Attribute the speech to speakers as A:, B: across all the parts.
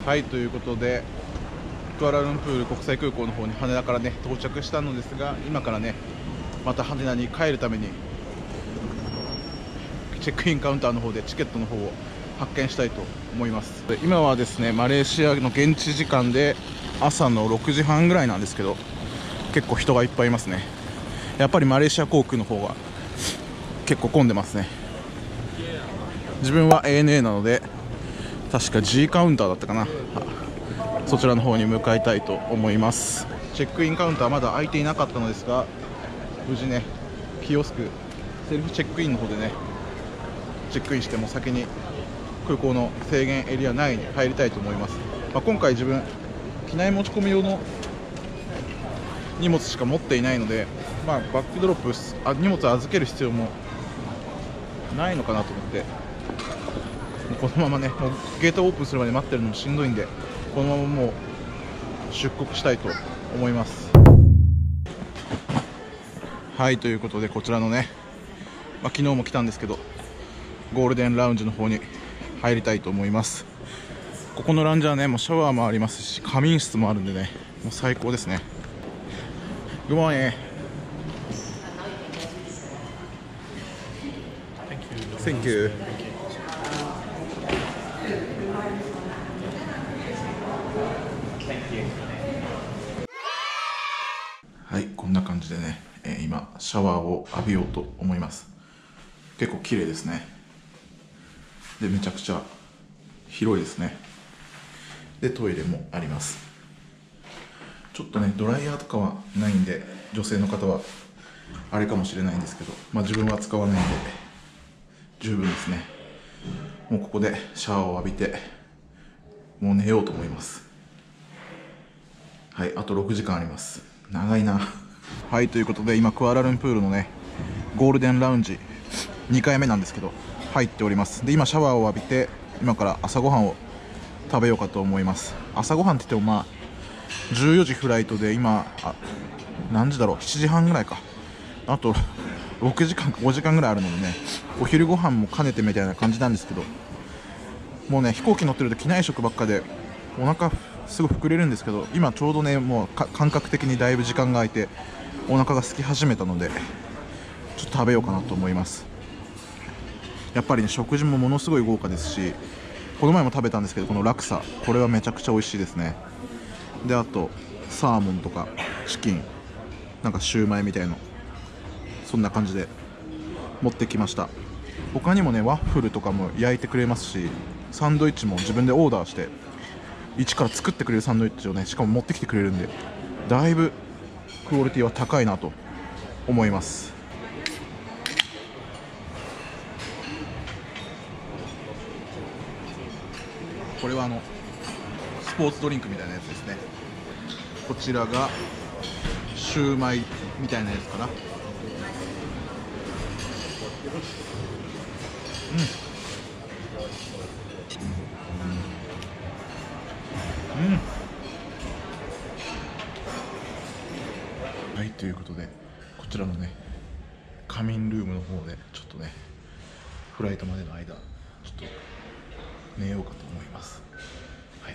A: はい、ということでクアラルンプール国際空港の方に羽田からね到着したのですが、今からねまた羽田に帰るためにチェックインカウンターの方でチケットの方を発見したいと思います。今はですねマレーシアの現地時間で朝の6時半ぐらいなんですけど、結構人がいっぱいいますね。やっぱりマレーシア航空の方が結構混んでますね。自分は ANA なので確か G カウンターだったかな、そちらの方に向かいたいと思います。チェックインカウンターまだ開いていなかったのですが、無事ねキオスクセルフチェックインの方でねチェックインしても先に空港の制限エリア内に入りたいと思います。今回自分機内持ち込み用の荷物しか持っていないので、バックドロップ荷物を預ける必要もないのかなと思って、このままねもうゲートオープンするまで待ってるのもしんどいんで、このままもう出国したいと思います。はい、ということでこちらのね、昨日も来たんですけどゴールデンラウンジの方に入りたいと思います。ここのラウンジはねもうシャワーもありますし仮眠室もあるんでね、もう最高ですね。Good morning. Thank you. はい、こんな感じでね、今シャワーを浴びようと思います。結構綺麗ですね。でめちゃくちゃ広いですね。でトイレもあります。ちょっとねドライヤーとかはないんで女性の方はあれかもしれないんですけど、自分は使わないんで十分ですね。もうここでシャワーを浴びてもう寝ようと思います。はい、あと6時間あります。長いな。はい、ということで今クアラルンプールのねゴールデンラウンジ2回目なんですけど入っております。で今シャワーを浴びて今から朝ごはんを食べようかと思います。朝ごはんって言っても14時フライトで今何時だろう、7時半ぐらいか。あと6時間か5時間ぐらいあるのでね、お昼ご飯も兼ねてみたいな感じなんですけど、もうね飛行機乗ってると機内食ばっかでお腹すごい膨れるんですけど、今ちょうどねもう感覚的にだいぶ時間が空いてお腹が空き始めたのでちょっと食べようかなと思います。やっぱりね食事もものすごい豪華ですし、この前も食べたんですけどこのラクサ、これはめちゃくちゃ美味しいですね。であとサーモンとかチキン、なんかシューマイみたいのそんな感じで持ってきました。他にもねワッフルとかも焼いてくれますし、サンドイッチも自分でオーダーして一から作ってくれるサンドイッチをねしかも持ってきてくれるんで、だいぶクオリティは高いなと思います。これはスポーツドリンクみたいなやつですね。こちらがシューマイみたいなやつかな。はい、ということでこちらのね仮眠ルームの方でちょっとねフライトまでの間ちょっと寝ようかと思います。はい、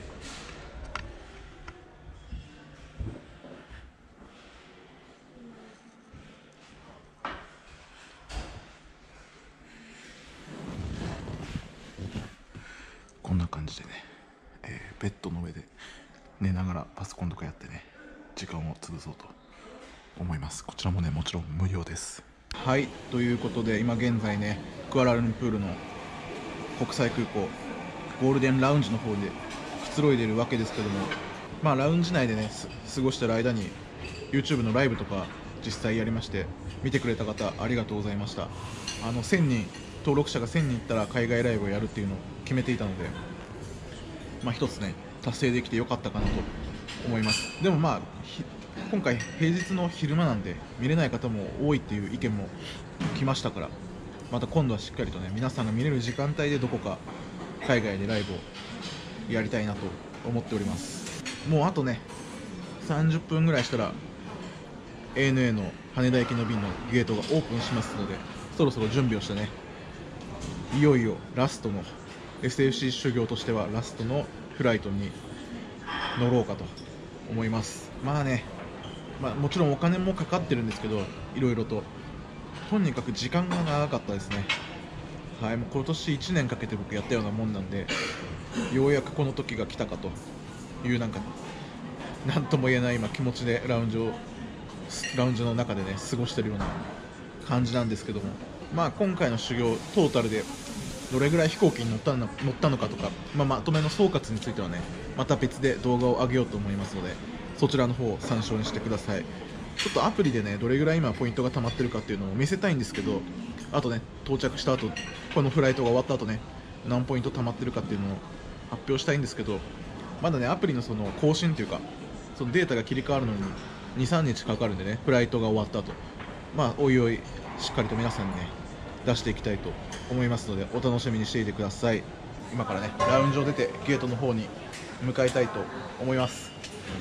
A: こんな感じでね、ベッドの上で寝ながらパソコンとかやってね時間を潰そうと思います。こちらもねもちろん無料です。はい、ということで今現在ねクアラルンプールの国際空港ゴールデンラウンジの方でくつろいでいるわけですけども、ラウンジ内でね過ごしている間に YouTube のライブとか実際やりまして、見てくれた方ありがとうございました。1000人登録者が1000人いったら海外ライブをやるっていうのを決めていたので、一つね達成できてよかったかなと思います。でも今回平日の昼間なんで見れない方も多いっていう意見も来ましたから、また今度はしっかりとね皆さんが見れる時間帯でどこか海外でライブをやりたいなと思っております。もうあとね30分ぐらいしたら ANA の羽田行きの便のゲートがオープンしますので、そろそろ準備をしてねいよいよラストの SFC 修行としてはラストのフライトに乗ろうかと思います。まあね、もちろんお金もかかってるんですけど、いろいろととにかく時間が長かったですね。はい、もう今年1年かけて僕やったようなもんなんで、ようやくこの時が来たかという、なんとも言えない今気持ちでラウンジの中でね過ごしてるような感じなんですけども、今回の修行トータルでどれぐらい飛行機に乗ったのかとか、まとめの総括についてはね、また別で動画を上げようと思いますので、そちらの方を参照にしてください。ちょっとアプリでねどれぐらい今ポイントが溜まってるかっていうのを見せたいんですけど、あとね到着した後、このフライトが終わった後ね何ポイント溜まってるかっていうのを発表したいんですけど、まだねアプリのその更新というか、そのデータが切り替わるのに 2,3 日かかるんでね、フライトが終わった後、おいおいしっかりと皆さんにね出していきたいと思いますので、お楽しみにしていてください。今からねラウンジを出てゲートの方に向かいたいと思います。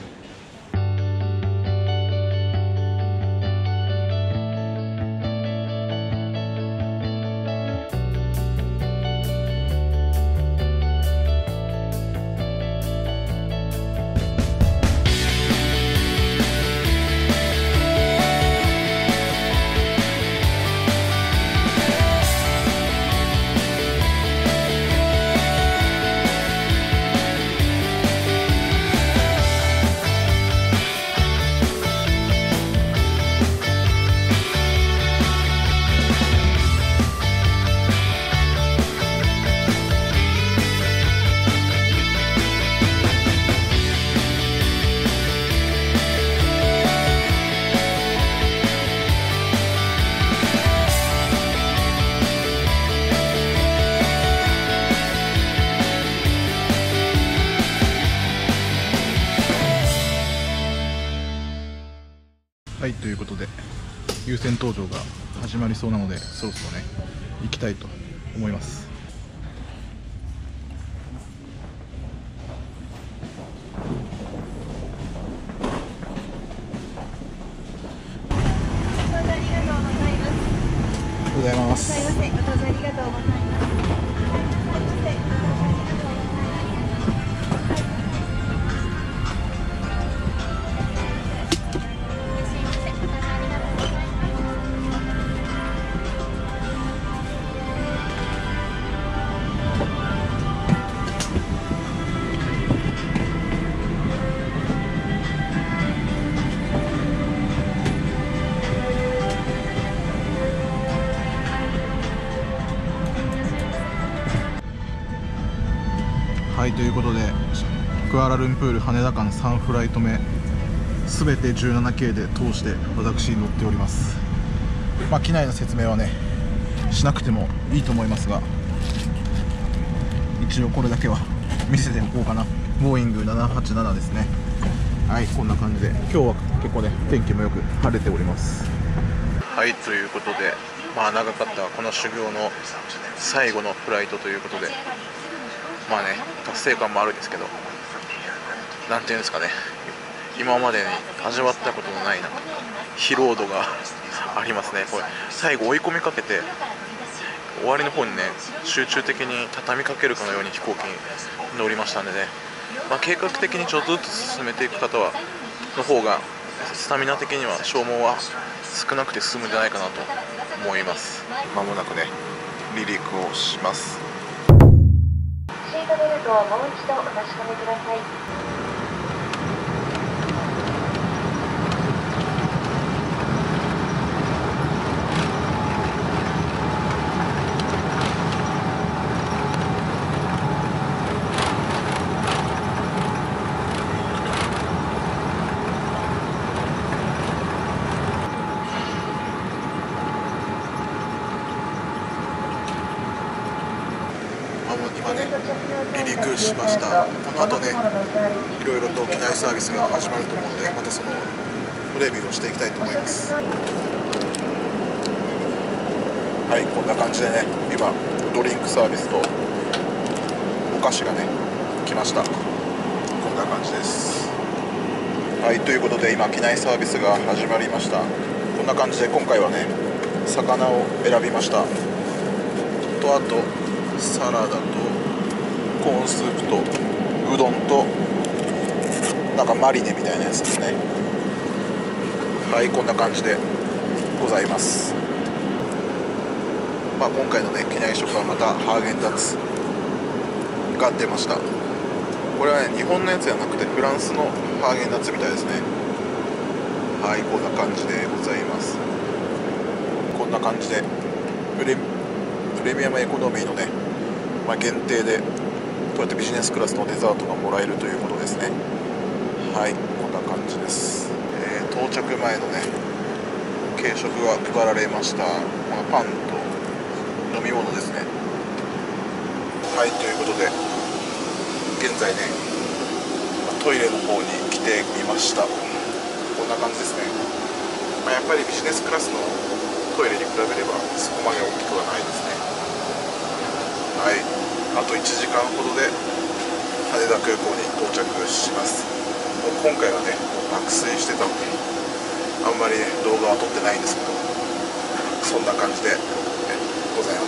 A: はい、ということで優先搭乗が始まりそうなので、そろそろね行きたいと思います。
B: ありがとうございます。
A: おはようございます。
B: ご搭乗ありがとうございます。
A: はい、ということでクアラルンプール羽田間3フライト目すべて17系で通して私乗っております。機内の説明はねしなくてもいいと思いますが、一応これだけは見せておこうかな。ボーイング787ですね。はい、こんな感じで今日は結構ね天気もよく晴れております。はい、ということで長かったこの修行の最後のフライトということで、達成感もあるんですけど、なんていうんですかね、今までに味わったことのない疲労度がありますね。これ最後追い込みかけて終わりの方にね集中的に畳みかけるかのように飛行機に乗りましたんでね、計画的にちょっとずつ進めていく方の方がスタミナ的には消耗は少なくて済むんじゃないかなと思います。まもなくね離陸をします。
B: シートベルトをもう一度お確かめください。
A: 今ね離陸しました。この後ねいろいろと機内サービスが始まると思うので、またそのレビューをしていきたいと思います。はい、こんな感じでね今ドリンクサービスとお菓子がね来ました。こんな感じです。はい、ということで今機内サービスが始まりました。こんな感じで今回はね魚を選びました。あとサラダとコーンスープとうどんとなんかマリネみたいなやつですね。はい、こんな感じでございます。今回のね機内食はまたハーゲンダッツが出ました。これはね日本のやつじゃなくてフランスのハーゲンダッツみたいですね。はい、こんな感じでございます。こんな感じでプレミアムエコノミーのね、限定でこうやってビジネスクラスのデザートがもらえるということですね。はい、こんな感じです。到着前のね軽食が配られました。パンと飲み物ですね。はい、ということで現在ねトイレの方に来てみました。こんな感じですね。やっぱりビジネスクラスのトイレに比べればそこまで大きくはないですね。はい、あと1時間ほどで羽田空港に到着します。もう今回はね爆睡してたのであんまりね動画は撮ってないんですけど、そんな感じでございます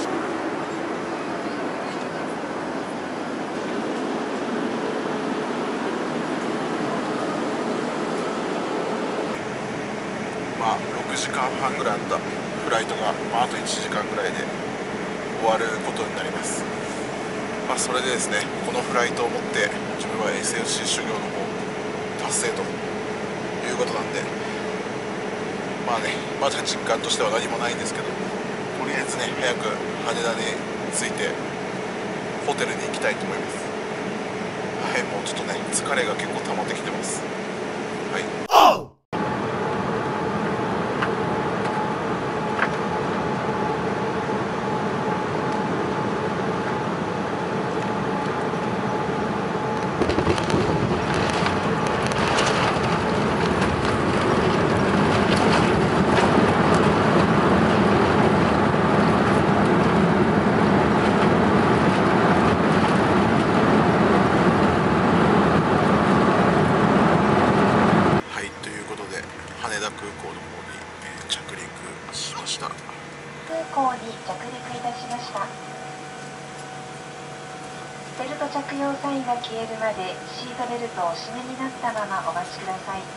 A: 。6時間半ぐらいあったフライトが、あと1時間ぐらいで終わることになります。それでですね、このフライトをもって自分は SFC 修行の方達成ということなんで、まだ実感としては何もないんですけど、とりあえずね早く羽田に着いてホテルに行きたいと思います。はい、もうちょっとね疲れが結構溜まってきてます。はい、
B: 空港に着陸いたしました。ベルト着用サインが消えるまでシートベルトをお締めになったままお待ちください。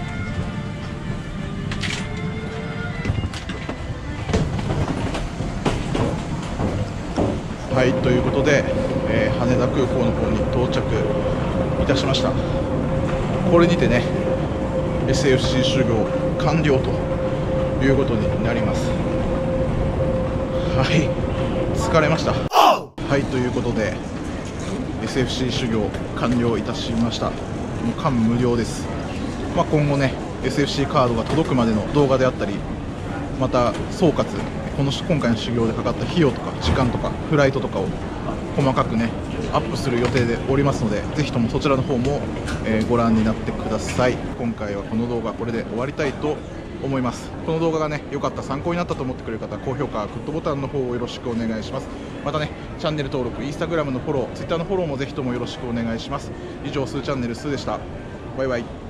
A: はい、ということで、羽田空港の方に到着いたしました。これにてね SFC 修行完了ということになります。はい、疲れました。はい、ということで SFC 修行完了いたしました。もう感無量です。今後ね SFC カードが届くまでの動画であったり、また総括今回の修行でかかった費用とか時間とかフライトとかを細かくねアップする予定でおりますので、ぜひともそちらの方も、ご覧になってください。今回はこの動画これで終わりたいと思います。この動画がね良かった、参考になったと思ってくれる方、高評価グッドボタンの方をよろしくお願いします。またねチャンネル登録、インスタグラムのフォロー、ツイッターのフォローもぜひともよろしくお願いします。以上、スーチャンネルスーでした。バイバイ。